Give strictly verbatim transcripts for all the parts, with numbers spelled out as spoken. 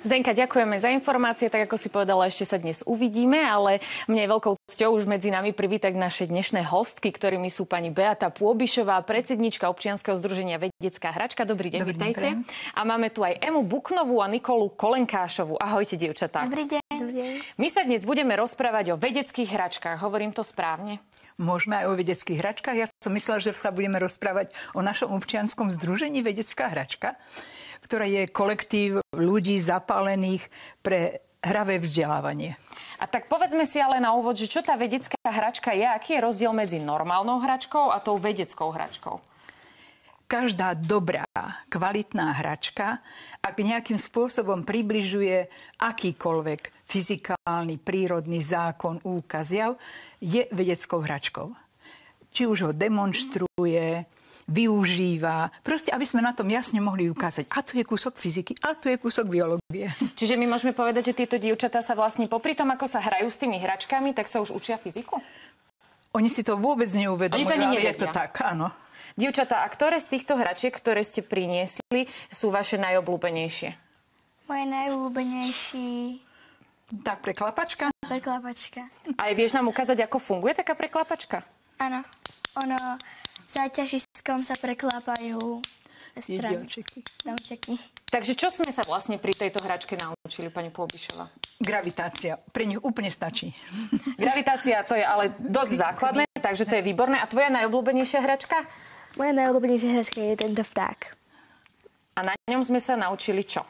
Zdenka, ďakujeme za informácie. Tak ako si povedala, ešte sa dnes uvidíme, ale mne je veľkou cťou už medzi nami privítať naše dnešné hostky, ktorými sú pani Beata Pôbišová, predsednička občianskeho združenia Vedecká hračka. Dobrý deň, Dobrý vitajte. deň. A máme tu aj Emu Buknovú a Nikolu Kolenkášovú. Ahojte, dievčatá. Dobrý deň. Dobrý deň. My sa dnes budeme rozprávať o vedeckých hračkách. Hovorím to správne? Môžeme aj o vedeckých hračkách. Ja som myslela, že sa budeme rozprávať o našom občianskom združení Vedecká hračka, ktorá je kolektív ľudí zapálených pre hravé vzdelávanie. A tak povedzme si ale na úvod, že čo tá vedecká hračka je, aký je rozdiel medzi normálnou hračkou a tou vedeckou hračkou? Každá dobrá, kvalitná hračka, ak nejakým spôsobom približuje akýkoľvek fyzikálny, prírodný zákon, úkaz, jav, je vedeckou hračkou. Či už ho demonštruje, využíva. Proste, aby sme na tom jasne mohli ukázať. A tu je kúsok fyziky, a tu je kúsok biológie. Čiže my môžeme povedať, že tieto dievčatá sa vlastne popri tom, ako sa hrajú s tými hračkami, tak sa už učia fyziku? Oni si to vôbec neuvedomujú, Oni to ani ale je nevedia. to tak, áno. Dievčatá, a ktoré z týchto hračiek, ktoré ste priniesli, sú vaše najobľúbenejšie? Moje najobľúbenejší Tak preklapačka? preklapačka. A vieš nám ukázať, ako funguje taká preklapačka? Áno, ono záťažiskom sa preklápajú strany. Dielčeky. Domčeky. Takže čo sme sa vlastne pri tejto hračke naučili, pani Pôbišová? Gravitácia. Pre nich úplne stačí. Gravitácia, to je ale dosť základné, takže to je výborné. A tvoja najobľúbenejšia hračka? Moja najobľúbenejšia hračka je tento vták. A na ňom sme sa naučili čo?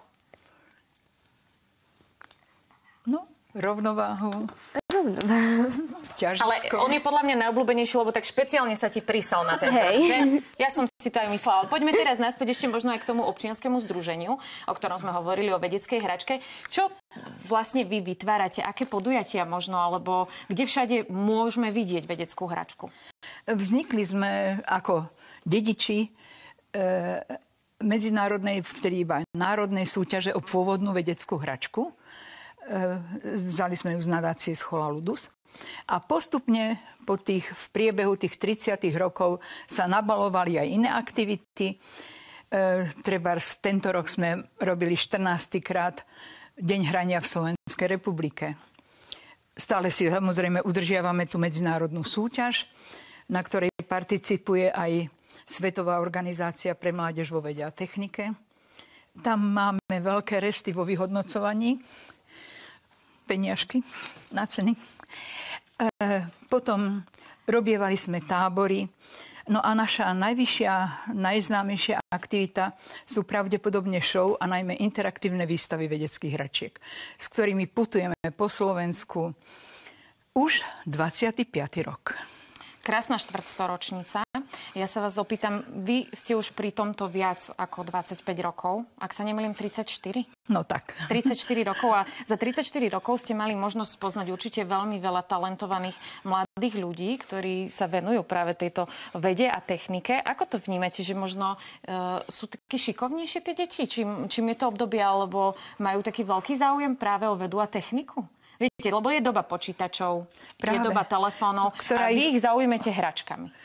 No, rovnováhu, Rovnováhu. ťažisko. Ale on je podľa mňa najobľúbenejší, lebo tak špeciálne sa ti prísal na ten Hej. prst, že? Ja som si to aj myslela. Ale poďme teraz naspäť ešte možno aj k tomu občianskému združeniu, o ktorom sme hovorili, o vedeckej hračke. Čo vlastne vy vytvárate? Aké podujatia možno? Alebo kde všade môžeme vidieť vedeckú hračku? Vznikli sme ako dediči e, medzinárodnej, vtedy iba národnej súťaže o pôvodnú vedeckú hračku. E, vzali sme ju z nadácie Schola Ludus. A postupne po tých, v priebehu tých tridsiatych rokov sa nabalovali aj iné aktivity. E, trebárs tento rok sme robili štrnásty krát Deň hrania v Slovenskej republike. Stále si samozrejme udržiavame tú medzinárodnú súťaž, na ktorej participuje aj Svetová organizácia pre mládež vo vede a technike. Tam máme veľké resty vo vyhodnocovaní, peniažky na ceny. E, potom robievali sme tábory. No a naša najvyššia, najznámejšia aktivita sú pravdepodobne show a najmä interaktívne výstavy vedeckých hračiek, s ktorými putujeme po Slovensku už dvadsiaty piaty rok. Krásna štvrtstoročnica. Ja sa vás opýtam, vy ste už pri tomto viac ako dvadsaťpäť rokov, ak sa nemýlim tridsaťštyri? No tak. tridsaťštyri rokov a za tridsaťštyri rokov ste mali možnosť spoznať určite veľmi veľa talentovaných mladých ľudí, ktorí sa venujú práve tejto vede a technike. Ako to vnímate, že možno e, sú takí šikovnejšie tie deti? Čím, čím je to obdobie, alebo majú taký veľký záujem práve o vedu a techniku? Viete, lebo je doba počítačov, Práve. je doba telefónov Ktorá a vy ich- ich zaujmete hračkami. E,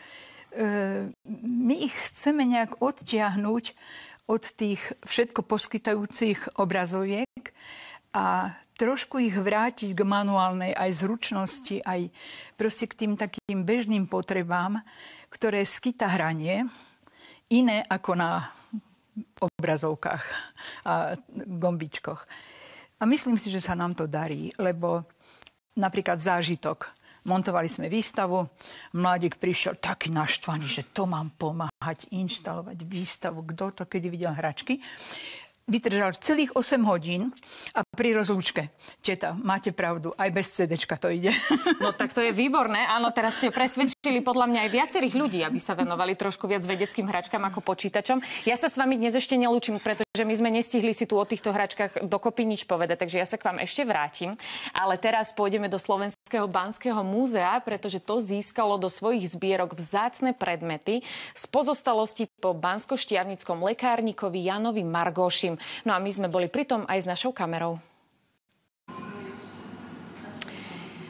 my ich chceme nejak odtiahnuť od tých všetko poskytajúcich obrazoviek a trošku ich vrátiť k manuálnej aj zručnosti, aj proste k tým takým bežným potrebám, ktoré skýta hranie, iné ako na obrazovkách a gombičkoch. A myslím si, že sa nám to darí, lebo napríklad zážitok. Montovali sme výstavu, mladík prišiel taký naštvaný, že to mám pomáhať inštalovať výstavu. Kto to kedy videl hračky? Vydržal celých osem hodín a pri rozlúčke. Teta, máte pravdu, aj bez cédečka to ide. No tak to je výborné. Áno, teraz ste presvedčili podľa mňa aj viacerých ľudí, aby sa venovali trošku viac vedeckým hračkám ako počítačom. Ja sa s vami dnes ešte nelúčim, pretože my sme nestihli si tu o týchto hračkách dokopy nič povedať, takže ja sa k vám ešte vrátim. Ale teraz pôjdeme do Slovenského banského múzea, pretože to získalo do svojich zbierok vzácne predmety z pozostalosti po banskoštiavnickom lekárnikovi Janovi Margošim. No a my sme boli pritom aj s našou kamerou. Budú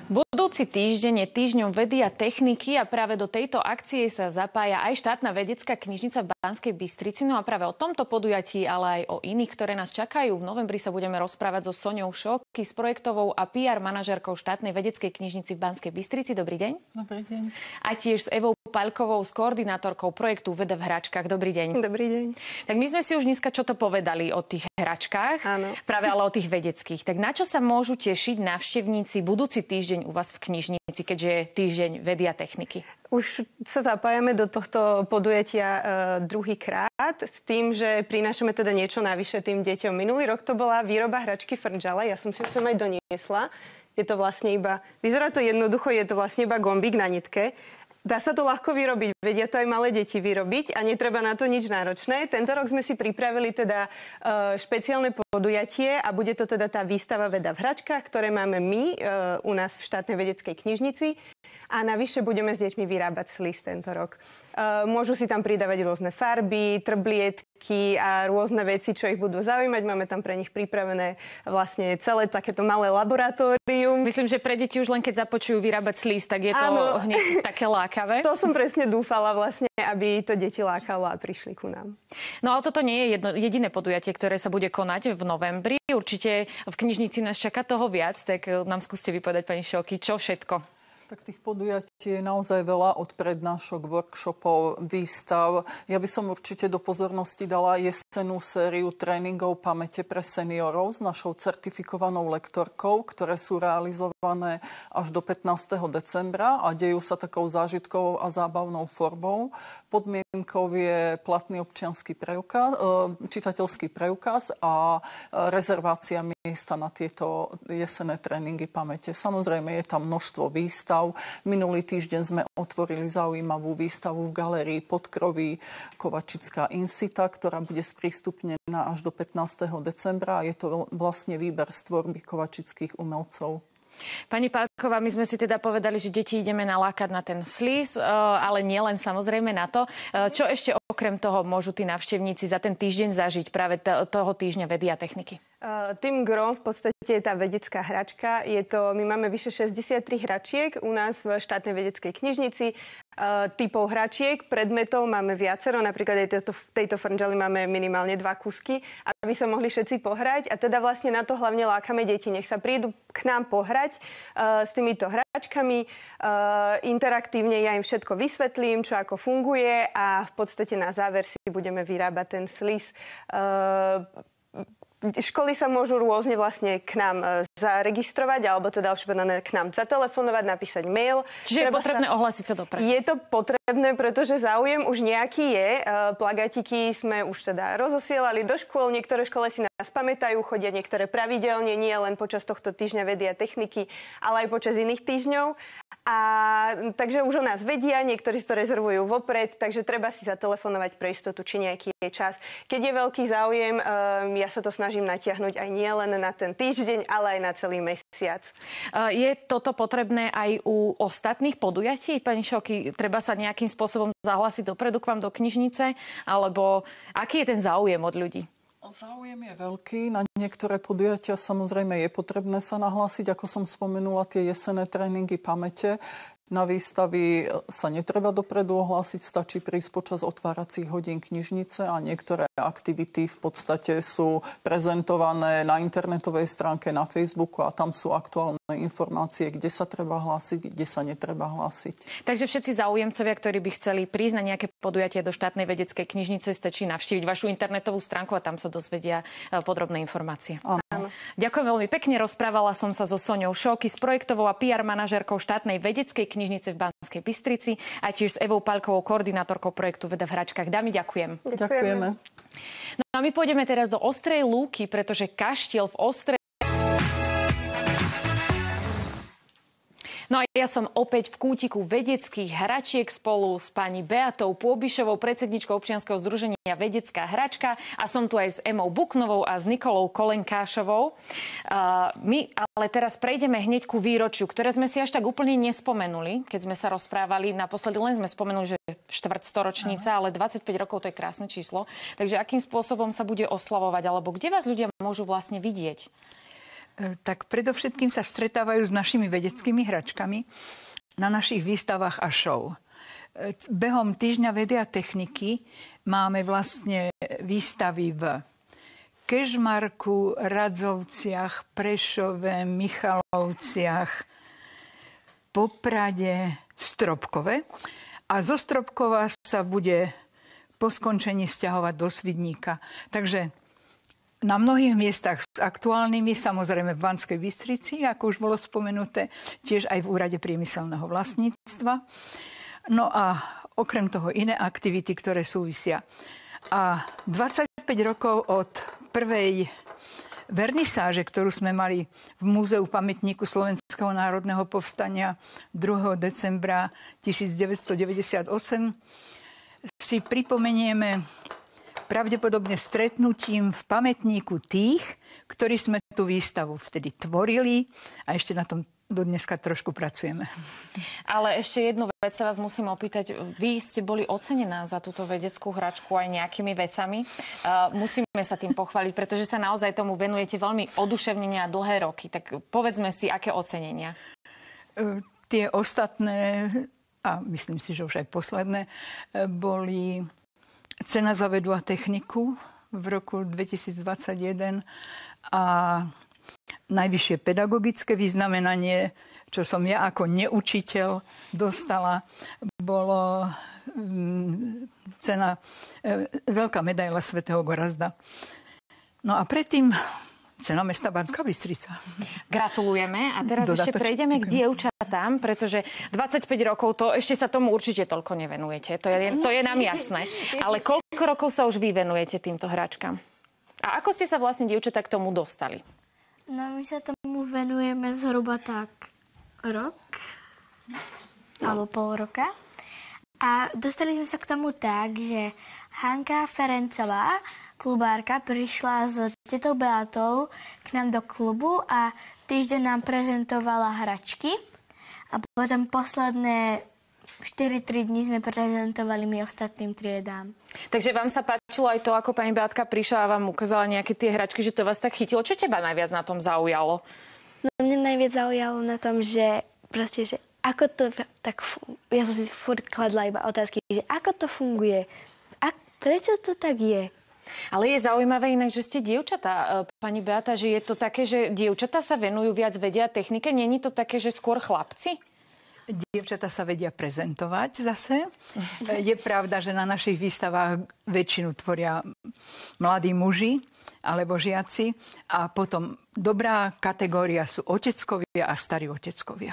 Budúci týždeň je týždňom vedy a techniky a práve do tejto akcie sa zapája aj štátna vedecká knižnica v Banskej Bystrici. No a práve o tomto podujatí, ale aj o iných, ktoré nás čakajú. V novembri sa budeme rozprávať so Soňou Šoky, s projektovou a pé er manažérkou štátnej vedeckej knižnici v Banskej Bystrici. Dobrý deň. Dobrý deň. A tiež s Evou Paľkovou, s koordinátorkou projektu Veda v hračkách. Dobrý deň. Dobrý deň. Tak my sme si už dneska čo to povedali o tých hračkách, Áno. práve ale o tých vedeckých. Tak na čo sa môžu tešiť návštevníci budúci týždeň u vás v knižnici, keďže je týždeň vedy a techniky? Už sa zapájame do tohto podujatia e, druhý krát s tým, že prinášame teda niečo navyše tým deťom. Minulý rok to bola výroba hračky Frnžala, ja som si ju sem aj doniesla. Je to vlastne iba, vyzerá to jednoducho, je to vlastne iba gombík na nitke. Dá sa to ľahko vyrobiť, vedia to aj malé deti vyrobiť a netreba na to nič náročné. Tento rok sme si pripravili teda e, špeciálne podujatie a bude to teda tá výstava Veda v hračkách, ktoré máme my e, u nás v štátnej vedeckej knižnici. A navyše budeme s deťmi vyrábať sliz tento rok. E, môžu si tam pridávať rôzne farby, trblietky a rôzne veci, čo ich budú zaujímať. Máme tam pre nich pripravené vlastne celé takéto malé laboratórium. Myslím, že pre deti už len keď započujú vyrábať sliz, tak je to Áno. hneď také lákavé. To som presne dúfala vlastne, aby to deti lákalo a prišli ku nám. No ale toto nie je jedno, jediné podujatie, ktoré sa bude konať v novembri. Určite v knižnici nás čaká toho viac, tak nám skúste vypovedať, pani Šoky, čo všetko? Tak tých podujatí je naozaj veľa, od prednášok, workshopov, výstav. Ja by som určite do pozornosti dala jesennú sériu tréningov pamäte pre seniorov s našou certifikovanou lektorkou, ktoré sú realizované až do pätnásteho decembra a dejú sa takou zážitkovou a zábavnou formou. Podmienkou je platný občiansky preukaz, čitateľský preukaz a rezervácia miesta na tieto jesenné tréningy pamäte. Samozrejme je tam množstvo výstav. Minulý týždeň sme otvorili zaujímavú výstavu v galérii Podkroví Kovačická insita, ktorá bude sprístupnená až do pätnásteho decembra. Je to vlastne výber z tvorby kovačických umelcov. Pani Paľková, my sme si teda povedali, že deti ideme nalákať na ten sliz, ale nie len samozrejme na to. Čo ešte okrem toho môžu tí návštevníci za ten týždeň zažiť práve toho týždňa vedy a techniky? Uh, tým grom v podstate je tá vedecká hračka. Je to, my máme vyše šesťdesiattri hračiek u nás v štátnej vedeckej knižnici. Uh, typov hračiek, predmetov máme viacero. Napríklad aj tejto, tejto frnžali máme minimálne dva kusky, aby sa mohli všetci pohrať. A teda vlastne na to hlavne lákame deti. Nech sa prídu k nám pohrať uh, s týmito hračkami. Uh, interaktívne ja im všetko vysvetlím, čo ako funguje a v podstate na záver si budeme vyrábať ten sliz. Uh, Školy sa môžu rôzne vlastne k nám zaregistrovať, alebo teda už povedané k nám zatelefonovať, napísať mail. Čiže Treba je potrebné sa... ohlásiť sa dopredu. Je to potrebné, pretože záujem už nejaký je. Plagatiky sme už teda rozosielali do škôl. Niektoré školy si nás pamätajú, chodia niektoré pravidelne, nie len počas tohto týždňa vedy a techniky, ale aj počas iných týždňov. A takže už o nás vedia, niektorí si to rezervujú vopred, takže treba si zatelefonovať pre istotu, či nejaký je čas. Keď je veľký záujem, um, ja sa to snažím natiahnuť aj nie len na ten týždeň, ale aj na celý mesiac. Je toto potrebné aj u ostatných podujatí? Pani Šoky, treba sa nejakým spôsobom zahlásiť dopredu k vám do knižnice? Alebo aký je ten záujem od ľudí? Záujem je veľký. Na niektoré podujatia samozrejme je potrebné sa nahlásiť. Ako som spomenula, tie jesenné tréningy pamäte. Na výstavy sa netreba dopredu ohlásiť, stačí prísť počas otváracích hodín knižnice a niektoré aktivity v podstate sú prezentované na internetovej stránke na Facebooku a tam sú aktuálne informácie, kde sa treba hlásiť, kde sa netreba hlásiť. Takže všetci záujemcovia, ktorí by chceli prísť na nejaké podujatie do štátnej vedeckej knižnice, stačí navštíviť vašu internetovú stránku a tam sa dozvedia podrobné informácie. Áno. Ďakujem veľmi pekne. Rozprávala som sa so Soňou Šoky, s projektovou a pé er manažérkou štátnej vedeckej knižnice v Banskej Bystrici a tiež s Evou Paľkovou, koordinátorkou projektu Veda v hračkách. Dámy, ďakujem. Ďakujeme. No a my pôjdeme teraz do Ostrej Lúky, pretože kaštiel v Ostrej. No a ja som opäť v kútiku vedeckých hračiek spolu s pani Beatou Pôbišovou, predsedničkou občianskeho združenia Vedecká hračka a som tu aj s Emou Buknovou a s Nikolou Kolenkášovou. Uh, my ale teraz prejdeme hneď ku výročiu, ktoré sme si až tak úplne nespomenuli, keď sme sa rozprávali. Naposledy len sme spomenuli, že štvrťstoročnica, ale dvadsaťpäť rokov to je krásne číslo. Takže akým spôsobom sa bude oslavovať, alebo kde vás ľudia môžu vlastne vidieť? tak predovšetkým sa stretávajú s našimi vedeckými hračkami na našich výstavách a show. Behom týždňa vedy a techniky máme vlastne výstavy v Kežmarku, Radzovciach, Prešove, Michalovciach, Poprade, Stropkove. A zo Stropkova sa bude po skončení sťahovať do Svidníka. Takže na mnohých miestach s aktuálnymi, samozrejme v Banskej Bystrici, ako už bolo spomenuté, tiež aj v Úrade priemyselného vlastníctva. No a okrem toho iné aktivity, ktoré súvisia. A dvadsaťpäť rokov od prvej vernisáže, ktorú sme mali v Múzeu pamätníku Slovenského národného povstania druhého decembra tisícdeväťstodeväťdesiatosem, si pripomenieme pravdepodobne stretnutím v pamätníku tých, ktorí sme tú výstavu vtedy tvorili a ešte na tom do dneska trošku pracujeme. Ale ešte jednu vec sa vás musím opýtať. Vy ste boli ocenená za túto vedeckú hračku aj nejakými vecami. Uh, musíme sa tým pochváliť, pretože sa naozaj tomu venujete veľmi oduševnene a dlhé roky. Tak povedzme si, aké ocenenia. Uh, tie ostatné, a myslím si, že už aj posledné, boli cena za vedu a techniku v roku dvetisícdvadsaťjeden a najvyššie pedagogické vyznamenanie, čo som ja ako neučiteľ dostala, bolo cena, veľká medaila svätého Gorazda. No a predtým cena mesta Banská Bystrica. Gratulujeme. A teraz Dodatoč... ešte prejdeme k dievčatám, pretože dvadsaťpäť rokov, to ešte sa tomu určite toľko nevenujete. To je, to je nám jasné. Ale koľko rokov sa už vy venujete týmto hračkám? A ako ste sa vlastne, dievčatá, k tomu dostali? No my sa tomu venujeme zhruba tak rok alebo pol roka. A dostali sme sa k tomu tak, že Hanka Ferencová, klubárka, prišla s tetou Beatou k nám do klubu a týždeň nám prezentovala hračky. A potom posledné štyri tri dní sme prezentovali my ostatným triedám. Takže vám sa páčilo aj to, ako pani Beatka prišla a vám ukázala nejaké tie hračky, že to vás tak chytilo. Čo teba najviac na tom zaujalo? No mňa najviac zaujalo na tom, že proste, že ako to tak funguje. Ja som si furt kladla iba otázky, že ako to funguje. A prečo to tak je? Ale je zaujímavé inak, že ste dievčatá, pani Beata, že je to také, že dievčatá sa venujú viac vedia a technike. Není to také, že skôr chlapci? Dievčatá sa vedia prezentovať zase. Je pravda, že na našich výstavách väčšinu tvoria mladí muži alebo žiaci. A potom dobrá kategória sú oteckovia a starí oteckovia,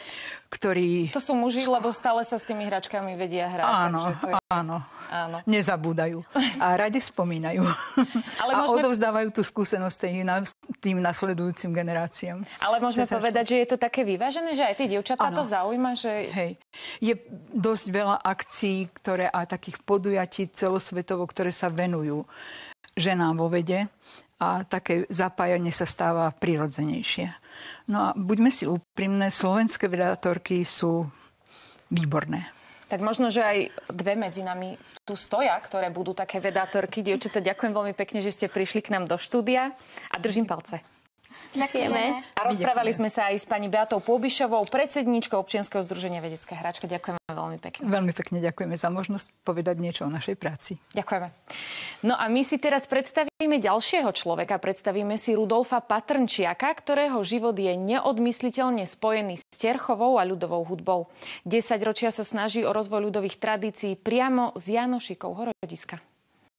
ktorí... To sú muži, lebo stále sa s tými hračkami vedia hrať. Áno, to je... áno. Áno. Nezabúdajú. A radi spomínajú. Ale a môžeme... odovzdávajú tú skúsenosť tým nasledujúcim generáciám. Ale môžeme povedať, že je to také vyvážené, že aj tí dievčatá to zaujíma, že... Hej. Je dosť veľa akcií, ktoré a takých podujatí celosvetovo, ktoré sa venujú ženám vo vede a také zapájanie sa stáva prirodzenejšie. No a buďme si úprimné, slovenské vedátorky sú výborné. Tak možno, že aj dve medzi nami tu stoja, ktoré budú také vedátorky. Dievčatá, ďakujem veľmi pekne, že ste prišli k nám do štúdia a držím palce. Ďakujeme. A rozprávali sme sa aj s pani Beatou Pôbišovou, predsedníčkou Občianskeho združenia Vedecká hračka. Ďakujeme veľmi pekne. Veľmi pekne ďakujeme za možnosť povedať niečo o našej práci. Ďakujeme. No a my si teraz predstavíme ďalšieho človeka. Predstavíme si Rudolfa Patrnčiaka, ktorého život je neodmysliteľne spojený s terchovou a ľudovou hudbou. desaťročia sa snaží o rozvoj ľudových tradícií priamo z Janošíkovho rodiska.